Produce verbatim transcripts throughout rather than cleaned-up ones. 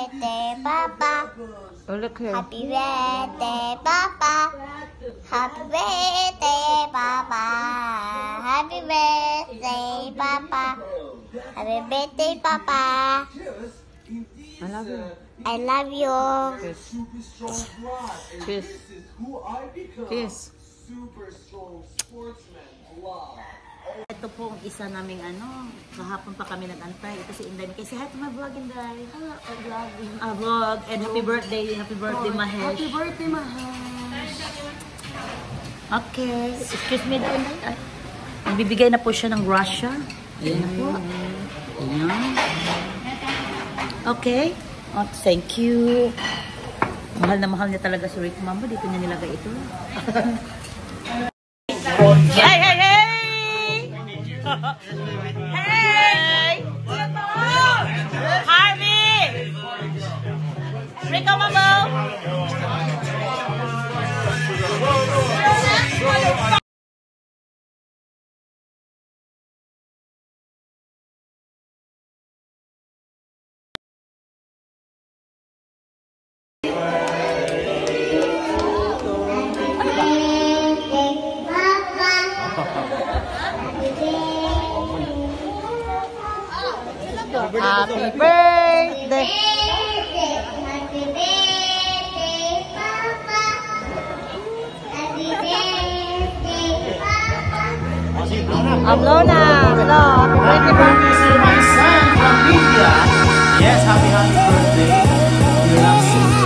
birthday, Papa. Oh, look here. Happy birthday, Papa. Happy birthday, Papa. Happy birthday, Papa. Happy birthday, Papa. I love you. I love you. Kiss. Kiss. Kiss. Ito po ang isa naming ano, kahapon pa kami nag-antay. Ito si Inday. Kasi hi to my vlog, Inday. Hello, vlogging. Ah, vlog. And happy birthday. Happy birthday, Mahesh. Happy birthday, Mahesh. Okay. Excuse me, Inday. Ay, nagbibigay na po siya ng Russia. Ayan na po. Ayan. Okay. Oh, thank you. Mahal na mahal niya talaga si Rick Mamba. Dito niya nilagay ito. Hey, hey, hey! Hey! Harvey! Rick Mamba! Happy birthday! Happy birthday, Papa. Happy birthday, Papa. Hello na! Hello! Happy birthday! This is my son from India. Yes, happy happy birthday. You love me, son.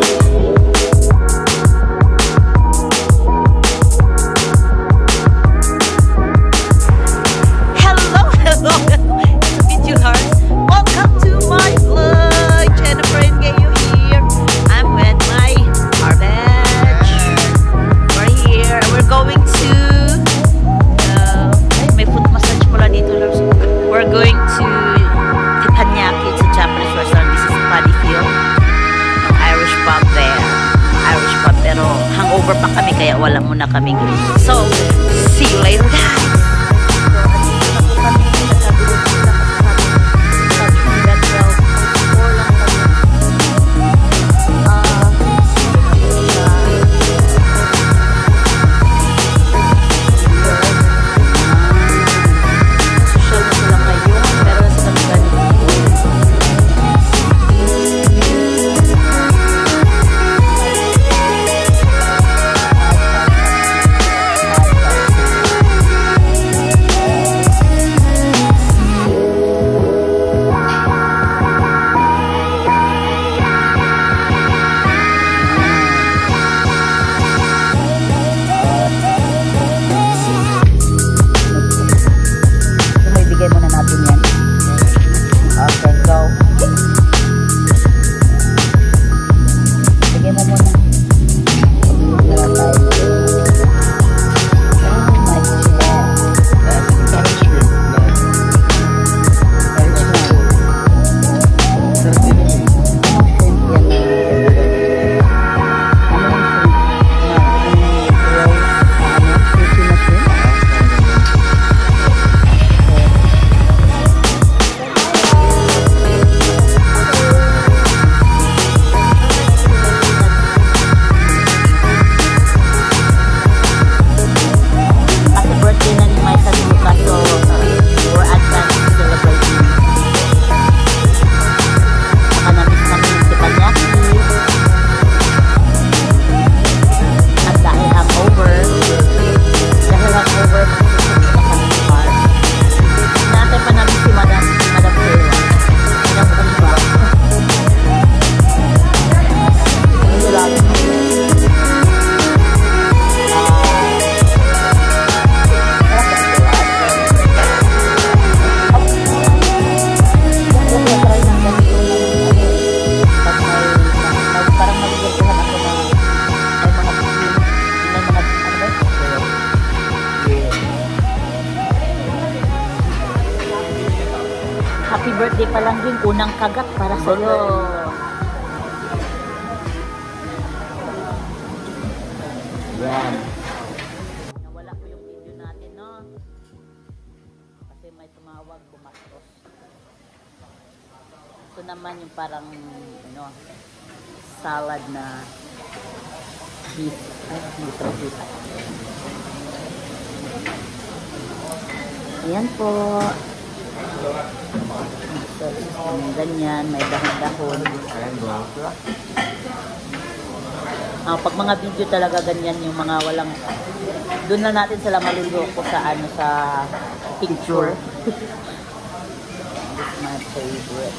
Hello! Hello! It's you heart. Welcome to my vlog. Jennifer and Gayo here. I'm with my our batch. We're here. We're going to uh, ay, may foot massage pala dito. We're going to Teppanyaki. It's a Japanese restaurant. This is Paddy Field. Yung Irish pub there. Irish pub. Pero hangover pa kami kaya wala muna kami. So, see you later guys. Happy birthday pa lang din, unang kagat para sa'yo. Yan. Nawala ko yung video natin, no? Kasi may tumawag, kumastos. Ito naman yung parang, ano, salad na beef. Ay, dito, dito. Ayan po. So, ganyan, may dahon-dahon. Ah, pag mga video talaga ganyan yung mga walang, doon na natin sila maluloko sa ano, sa picture. This is my favorite.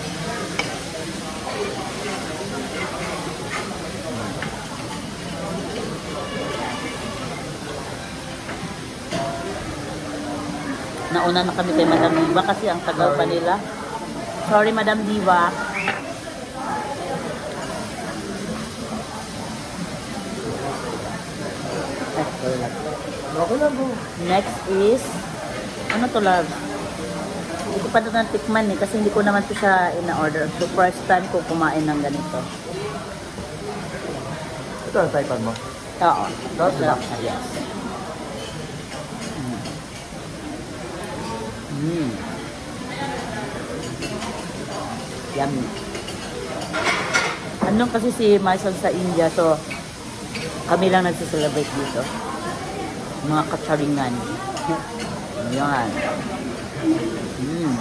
Nauna na kami kay Madam Diva kasi ang tagal pa nila. Sorry, Madam Diva. Next is, ano to, love? Hindi ko pa ito natikman eh, kasi hindi ko naman ito siya ina-order. So, first time ko kumain ng ganito. Ito ang type mo? Oo. Sarap, diba? Yes. Mm. Yummy. Ano kasi si Maison sa India, so kami lang nagsiselebrate dito. Mga kacharingan. Ayan. Mm.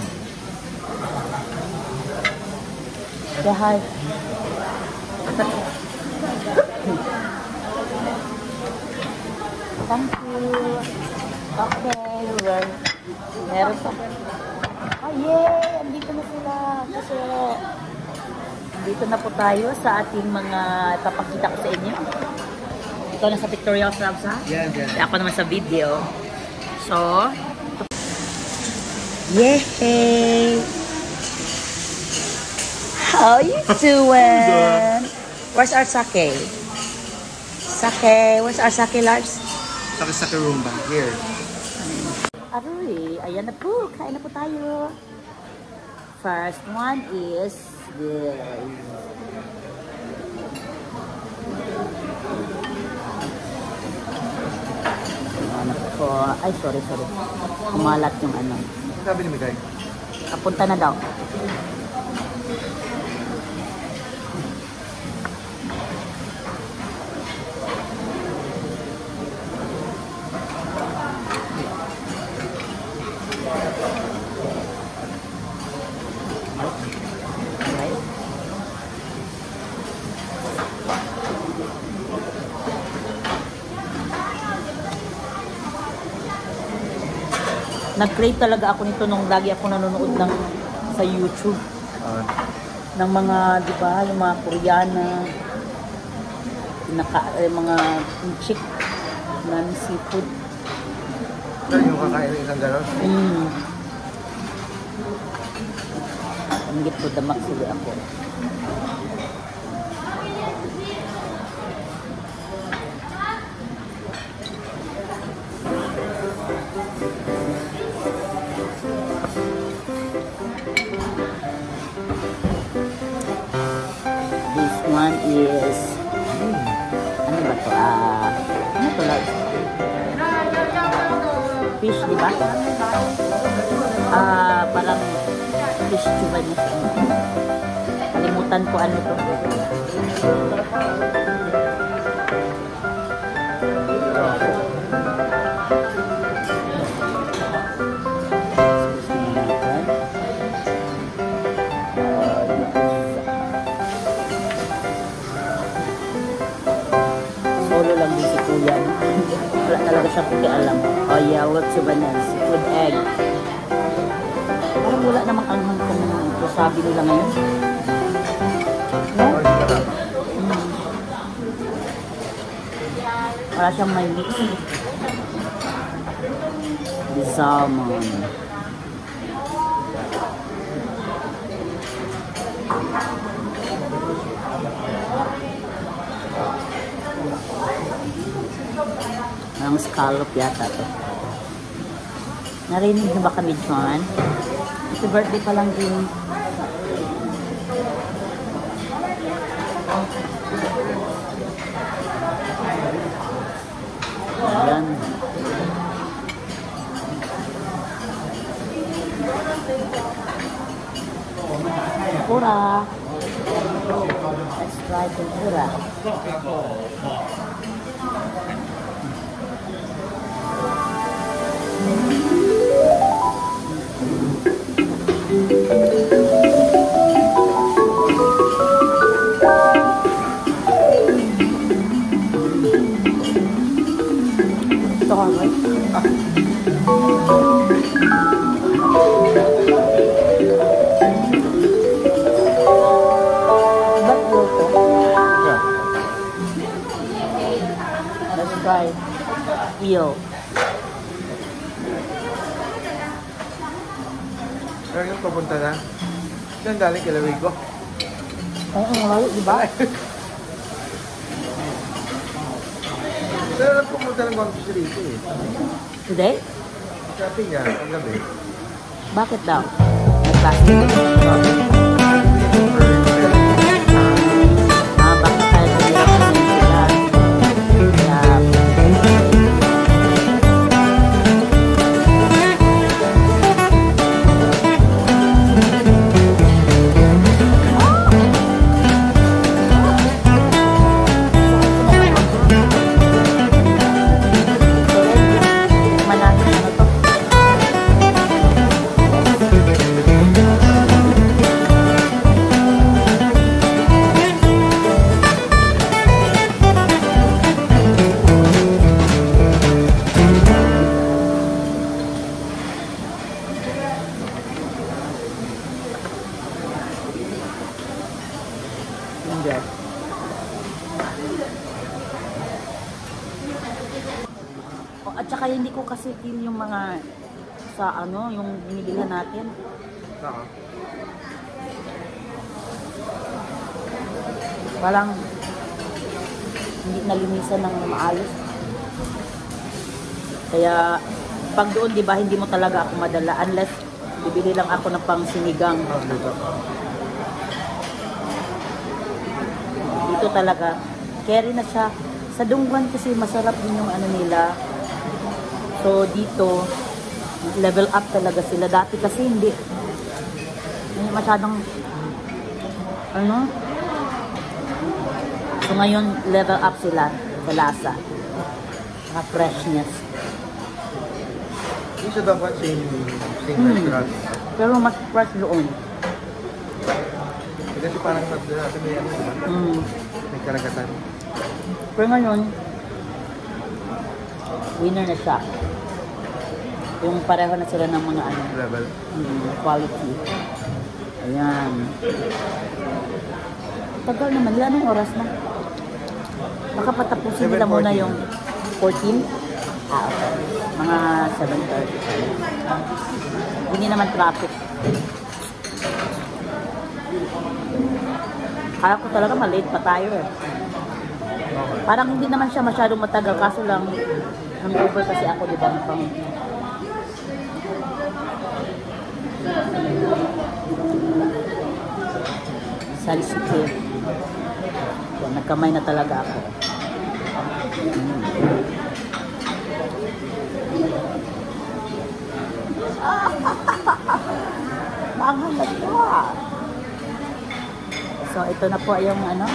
Say hi. Thank you. Okay, well, meron pa. Oh, yay! Andito na sila. Kasi, andito na po tayo sa ating mga papakita ko sa inyo. Ikaw na sa pictorial slabs, ha? Yan, yan. Ako naman sa video. So, yay! How you doing? Where's our sake? Sake. Where's our sake, Lars? Sake-sake Roomba. Here. Aroy, ayan na po. Kain na po tayo. First one is this. Ano po? Ay, sorry, sorry. Kumalat yung ano. Sabi ni Mikay? Kapunta na daw. Nag-crave talaga ako nito nung lagi ako nanonood ng sa YouTube. Uh, Ng mga, di ba, yung mga Koreana, naka, eh, mga chick na seafood. Pero yung kakain ng isang gano'n? Mm. Ingit ko, damak sila ako. This one is, ano ba to? Ah, ano to lang? Fish, di ba? Ah, parang fish chuba niya. Kalimutan ko ano to. Solo lang din si Kuya. Wala talaga siya pakialam. Oh yeah, what's your bananas? With egg. Parang wala namang anghang kung sabi nila ngayon. No? Mm. Wala siyang may mix. The salmon. Ang scallop yata to. Narinig niyo ba kami, John? Kasi birthday pa lang din. Ayan. Oh, Fried tempura. Ito ka, right? Ba't luto? Let's try eel. Pero yung papunta na, saan galing kilawig ko? Oo, malayo, di ba? Pero lang pumunta ng Guangzhou City eh. Today? Sabi niya, ang gabi. Bakit daw? Nag-plastic? Ah, bakit tayo tumira ko ng sila? Kaya... Manalo na to. Hindi. O, at saka hindi ko kasi feel yung mga sa ano, yung binibilhan natin. Saka. Parang hindi nalinisan ng maayos. Kaya pag doon, di ba, hindi mo talaga ako madala unless bibili lang ako ng pang sinigang. Ah, dito. Dito talaga, carry na siya. Sa Dongguan kasi masarap din yung ano nila. So dito, level up talaga sila. Dati kasi hindi. Hindi masyadong, ano? So ngayon, level up sila sa lasa. Sa freshness. Hindi siya dapat same, same Hmm. restaurant. Pero mas fresh doon. Kasi parang natin natin may ano, diba? Mm. May karagatan. Pero ngayon, winner na siya. Yung pareho na sila ng mga ano, Level. mm, quality. Ayan. Tagal naman. Ilan ang oras na? Baka patapusin nila muna yung fourteen. Ah, okay. Mga seven thirty. Hindi naman traffic. Kaya ko talaga malate pa tayo eh. Parang hindi naman siya masyadong matagal. Kaso lang, hangover kasi ako, di ba? Pang... sensitive. So, nagkamay na talaga ako. Mm. Mahal na ito ah. So, ito na po yung ano.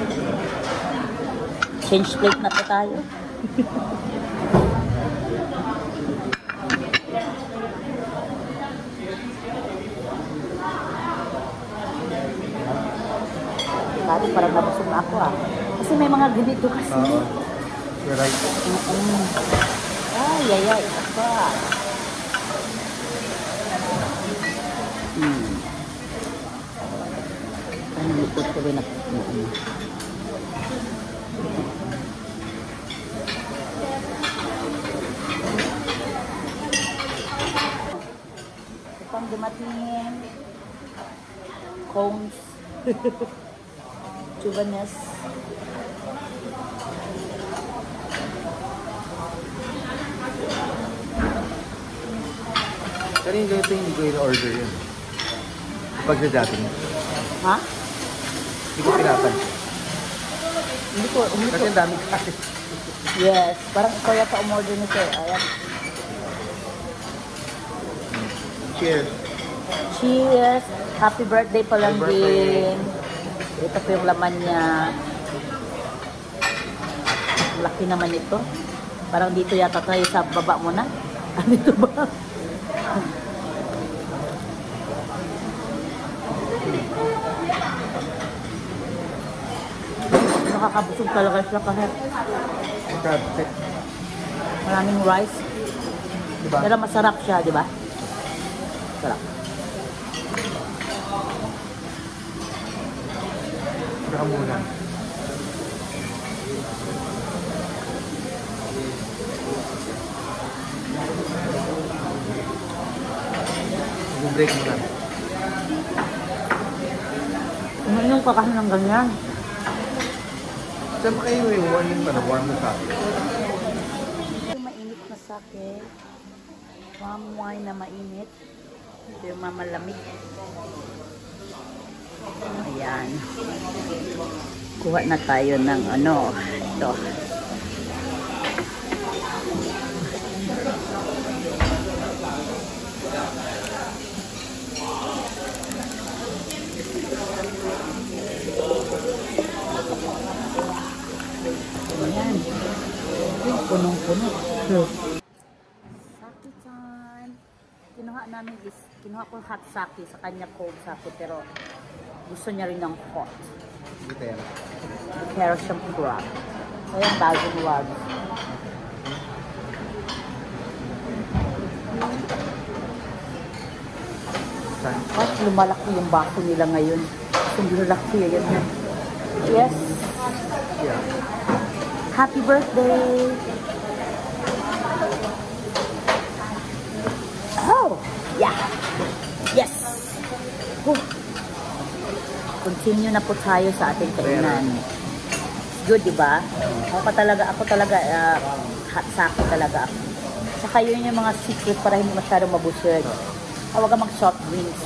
Change plate na po tayo. Dati parang nabusog na ako ah. Kasi may mga ganito kasi. Oo. You're right. Mm-mm. Ay, ay, ay. Apa. Hmm. Ano, lipot ko rin ako. Mm-mm. Itong dumating. Cones. Chubanes. Pero yung ganito hindi ko in-order yun. Pag sa dating. Ha? Hindi ko pinapan. Hindi ko, hindi Kasi ko. ang dami kasi. Yes, parang ikaw yata umorder nito eh. Ayan. Cheers. Cheers! Happy birthday pa lang Happy birthday. din. Ito po yung laman niya. Laki naman ito. Parang dito yata tayo sa baba mo na. Ah, dito ba? Nakakabusog talaga siya kahit maraming rice. Diba? Pero masarap siya, di ba? Sarap. Baka muna. Mag-break mo lang. Ano yung kakain ng ganyan? Saan pa kayo yung warm yung ano, warm na coffee? Yung mainit na sake. Warm wine na mainit. Ito yung mamalamig. Ayan. Kuha na tayo ng ano. Ito. Ayan. Yung punong-puno. Sake time. Kinuha namin is, kinuha ko hot sake sa kanya cold sake pero gusto niya rin ng hot. Butera. Pero siyang crab. Ayan, bagong wag. Saan? At lumalaki yung baso nila ngayon. Hindi laki. Ayan. Yes. Yeah. Happy birthday! Oh! Yeah! Yes! Oh. Continue na po tayo sa ating kainan. Good, di ba? Ako pa talaga, ako talaga, uh, hot sake talaga ako. Saka yun yung mga secret para hindi masyadong mabusog. Huwag ka mag-soft drinks.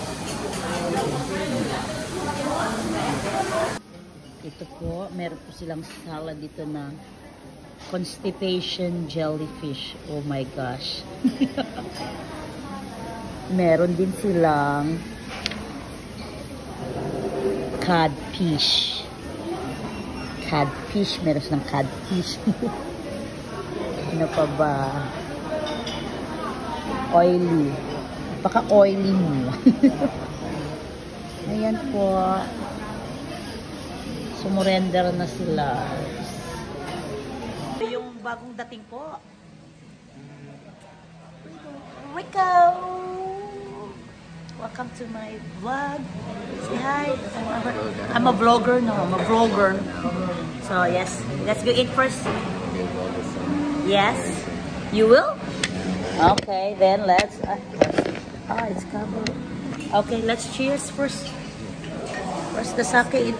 Ito po, meron po silang salad dito na constipation jellyfish. Oh my gosh. Meron din silang codfish. Codfish, meron silang codfish. Ano pa ba? Oily. Baka oily mo. Ayan po. Sumurrender na sila. Yung bagong dating po. Rico! Welcome to my vlog. Say hi. I'm a, I'm a vlogger. No, I'm a vlogger. So yes, let's go eat first. Yes? You will? Okay, then let's... Uh, oh, it's covered. Okay, let's cheers first. First the sake.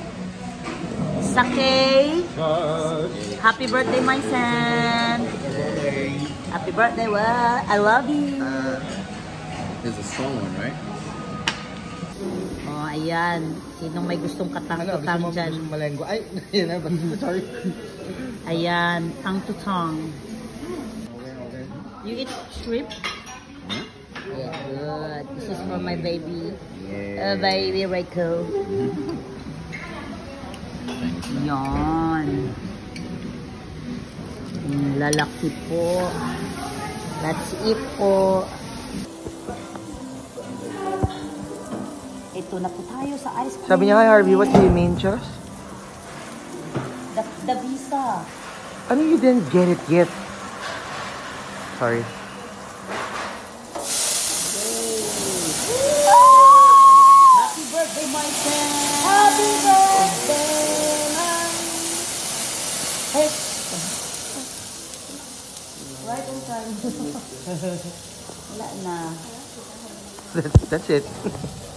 Sake. Happy birthday, my son. Happy birthday. Well, I love you. Uh, there's a strong one, right? Oh, ayan. Sinong may gustong katang-tutang Ano, gusto mo, dyan? gusto mo malenggo? Ay, yun na. Sorry. Ayan, tang-tutang. Okay, okay. You eat shrimp? Hmm? Yeah, good. This is for my baby. Yeah. Uh, baby Rico. Yan. Mm, lalaki po. That's it po. Ito na po tayo sa ice cream. Sabi niya, hi Harvey, what do you mean, Chos? The, the visa. Ano, you didn't get it yet? Sorry. Happy birthday, my friend! Happy birthday, my Hey! Right on time. Wala na. That's, that's it.